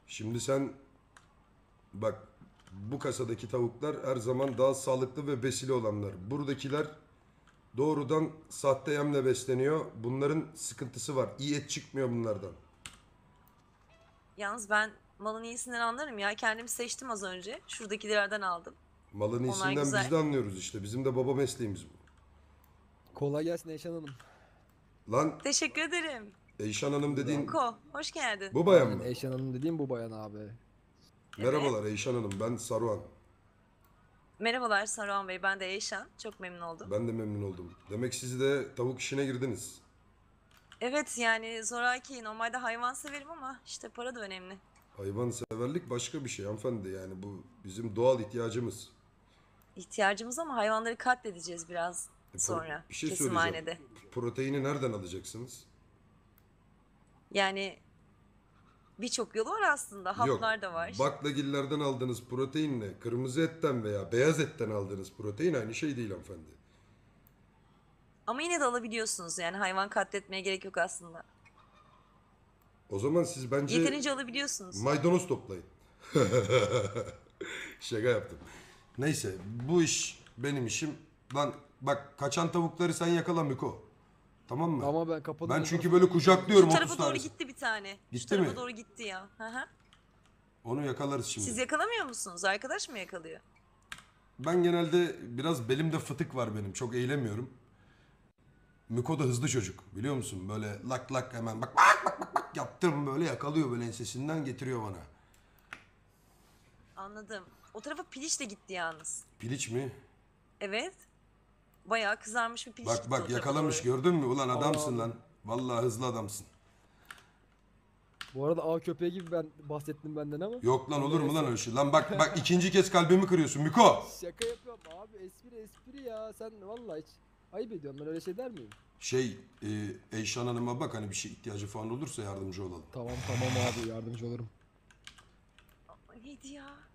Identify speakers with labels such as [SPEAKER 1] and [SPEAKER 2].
[SPEAKER 1] Şimdi sen bak, bu kasadaki tavuklar her zaman daha sağlıklı ve besili olanlar. Buradakiler doğrudan sahte yemle besleniyor. Bunların sıkıntısı var. İyi et çıkmıyor bunlardan.
[SPEAKER 2] Yalnız ben malın iyisinden anlarım ya. Kendimi seçtim az önce. Şuradakilerden aldım.
[SPEAKER 1] Malın
[SPEAKER 2] Onlar
[SPEAKER 1] iyisinden biz
[SPEAKER 2] güzel.
[SPEAKER 1] de anlıyoruz işte. Bizim de baba mesleğimiz bu.
[SPEAKER 3] Kolay gelsin Eyşan Hanım.
[SPEAKER 1] Lan
[SPEAKER 2] Teşekkür ederim.
[SPEAKER 1] Eyşan Hanım
[SPEAKER 3] Buyur abi.
[SPEAKER 1] dediğin
[SPEAKER 2] Ko, hoş geldin.
[SPEAKER 1] bu bayan
[SPEAKER 3] Aynen
[SPEAKER 1] mı?
[SPEAKER 3] Eyşan Hanım dediğim bu bayan abi.
[SPEAKER 2] Evet.
[SPEAKER 1] Merhabalar Eyşan Hanım, ben Saruhan.
[SPEAKER 2] Merhabalar Saruhan Bey, ben de Eyşan. Çok memnun oldum.
[SPEAKER 1] Ben de memnun oldum. Demek siz de tavuk işine girdiniz.
[SPEAKER 2] Evet yani zoraki, normalde hayvan severim ama işte para da önemli.
[SPEAKER 1] Hayvanseverlik başka bir şey hanımefendi. Yani bu bizim doğal ihtiyacımız.
[SPEAKER 2] İhtiyacımız ama hayvanları katledeceğiz biraz sonra
[SPEAKER 1] Bir şey söyleyeceğim.
[SPEAKER 2] kesimhanede.
[SPEAKER 1] Proteini nereden alacaksınız?
[SPEAKER 2] Yani birçok yolu var aslında.
[SPEAKER 1] Yok.
[SPEAKER 2] Haplar da var.
[SPEAKER 1] Baklagillerden aldığınız proteinle kırmızı etten veya beyaz etten aldığınız protein aynı şey değil hanımefendi.
[SPEAKER 2] Ama yine de alabiliyorsunuz yani hayvan katletmeye gerek yok aslında.
[SPEAKER 1] O zaman siz bence
[SPEAKER 2] Yeterince alabiliyorsunuz.
[SPEAKER 1] maydanoz toplayın. Şaka yaptım. Neyse, bu iş benim işim. Lan bak, kaçan tavukları sen yakala Miko. Tamam mı?
[SPEAKER 3] Ama ben kapının
[SPEAKER 1] Ben
[SPEAKER 3] ön
[SPEAKER 1] çünkü
[SPEAKER 3] tarafına
[SPEAKER 1] böyle kucaklıyorum
[SPEAKER 2] Şu
[SPEAKER 1] 30
[SPEAKER 2] tarafa doğru
[SPEAKER 1] tanesi.
[SPEAKER 2] gitti bir tane. Şu
[SPEAKER 1] Gitti
[SPEAKER 2] tarafa
[SPEAKER 1] mi?
[SPEAKER 2] doğru gitti ya. Hı hı.
[SPEAKER 1] Onu yakalarız şimdi.
[SPEAKER 2] Siz yakalamıyor musunuz? Arkadaş mı yakalıyor?
[SPEAKER 1] Ben genelde biraz belimde fıtık var benim. Çok eğilemiyorum. Miko da hızlı çocuk. Biliyor musun? Böyle lak lak hemen bak yaptım, böyle yakalıyor, böyle ensesinden getiriyor bana.
[SPEAKER 2] Anladım. O tarafa piliç de gitti yalnız.
[SPEAKER 1] Piliç mi?
[SPEAKER 2] Evet. Bayağı kızarmış bir piliç gitti o
[SPEAKER 1] Bak
[SPEAKER 2] tarafa
[SPEAKER 1] yakalamış,
[SPEAKER 2] doğru.
[SPEAKER 1] gördün mü? Ulan adamsın
[SPEAKER 3] Abi.
[SPEAKER 1] lan. Vallahi hızlı adamsın.
[SPEAKER 3] Bu arada av köpeği gibi ben bahsettim benden ama.
[SPEAKER 1] Yok lan, olur mu lan
[SPEAKER 3] Neyse.
[SPEAKER 1] öyle şey? Lan bak ikinci kez kalbimi kırıyorsun Miko.
[SPEAKER 3] Şaka yapıyorum abi, espri ya, sen vallahi hiç ayıp ediyorsun, ben öyle şey der miyim?
[SPEAKER 1] Eyşan Hanım'a bak, hani bir şey ihtiyacı falan olursa yardımcı olalım.
[SPEAKER 3] Tamam abi, yardımcı olurum.
[SPEAKER 2] Neydi ya?